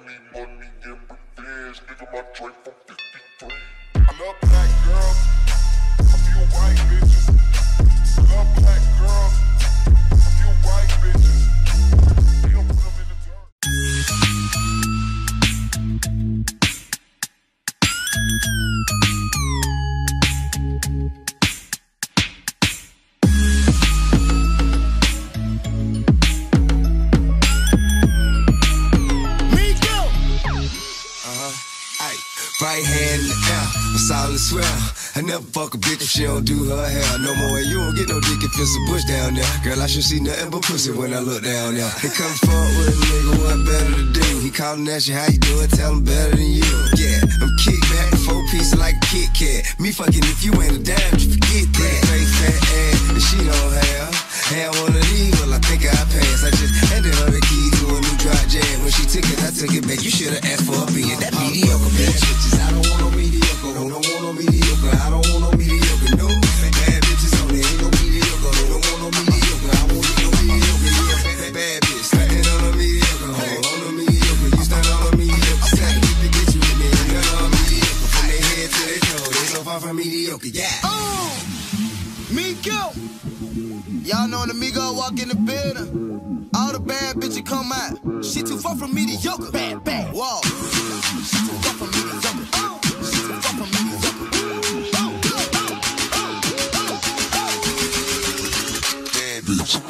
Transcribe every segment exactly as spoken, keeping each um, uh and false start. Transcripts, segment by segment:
money, money, and revenge. Nigga, my drink from fifty-three. I love black girls. A few white bitches. I love black girls. A few white bitches. We don't put them in the dirt. Right hand in the air, a solid swell. I never fuck a bitch if she don't do her hair no more. And you don't get no dick if it's a bush down there. Girl, I should see nothing but pussy when I look down there. He come forward with a nigga, what better to do? He callin' at you, how you doing? Tell him better than you. Yeah, I'm kick back, four pieces like a Kit Kat. Me fucking if you ain't a dime, you forget that. Fake fat ass, and she don't have. Had one of these, well, I think I passed. I just handed her the key to a new dry jam. When she took it, I took it back. You should've asked for a being that mediocre bitch. I don't want no mediocre, don't want no mediocre. I don't want no mediocre, no. Bad bitches on there, ain't no mediocre. Don't want no mediocre, I want no mediocre. You a bad, bad bitch, standing on a mediocre. Hold on a mediocre, you stand on a mediocre. Second, get to get you with me, none on mediocre. From their head to their toe, they so far from mediocre, yeah. Oh, Migo. Y'all know when the Migo walk in the building, all the bad bitches come out. She too far from mediocre. Bad, bad. Whoa. She too far from mediocre. Oh. She too far from mediocre. Oh. Bad bitch.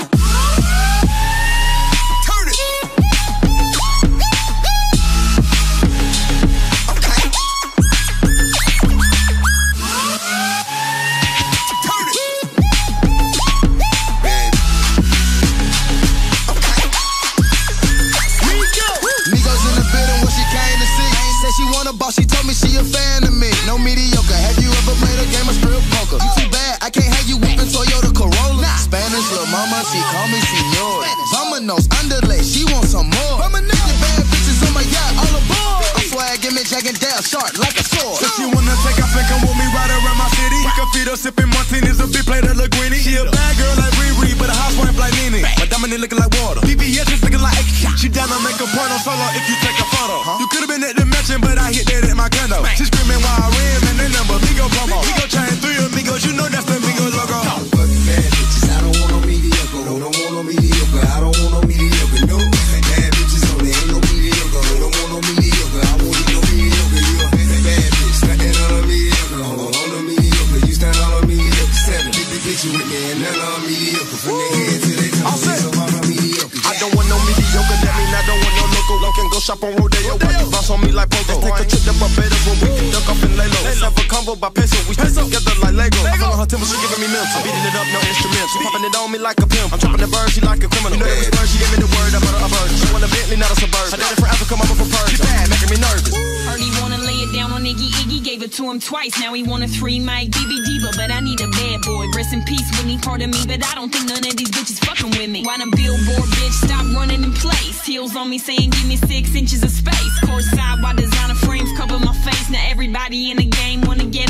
She told me she a fan of me. No mediocre. Have you ever played a game of strip poker? You too bad. I can't have you whipping Toyota Corolla. Nah. Spanish little mama, she call me senor. Vamonos, underlay, she want some more. Mama nigga, bad bitches on my yacht, all aboard. I'm swagging me, jagging down, sharp like a sword. So she wanna take off and come with me right around my city. We can feed her sipping martinis, a big plate of Linguini. She a bad girl like Riri, but a housewife like Nene. My diamond looking like water. B B S is looking like extra. She down to make a porno solo if you take a photo. Huh? You could've been at the mansion, but I hit that at my condo. She screaming while I rim and they number Migo promo. Migo chain three amigos, you know that's the Migo logo. Fucking bad bitches, I don't want no mediocre. No, don't want no mediocre. I don't want no mediocre. No, bad bitches on there, ain't no mediocre. No, don't want no mediocre. I want no mediocre. You a bad bitch, standing on a mediocre. Hold on a mediocre. You stand on a mediocre. Seven, get the bitch with me and none on mediocre. From their head to their toes, they so far from mediocre. I don't want no mediocre, that mean I don't want no local. Can go shop on Rodeo, watch you bounce on me like Pogo. Let's take a trip to Barbados when we can duck off and lay low. Let's have a combo by peso, we stick together like Lego. I feel her temple, she giving me milk. I'm beating it up, no instruments. She popping it on me like a pimp. I'm trapping the bird, she like a criminal. You know every word, she gave me the word, I'm a bird. She want a Bentley, not a Suburban. I did it for Africa, mama from Persia. She bad, making me nervous. Heard he wanna lay it down on Iggy Iggy, gave it to him twice. Now he want a three mic D B diva, but I need a bad boy. Rest in peace, Whitney, part of me, but I don't think none of these bitches fucking with me. Why the billboard bitch stop running in place? Heels on me saying give me six inches of space. Courtside while designer frames cover my face. Now everybody in the game wanna get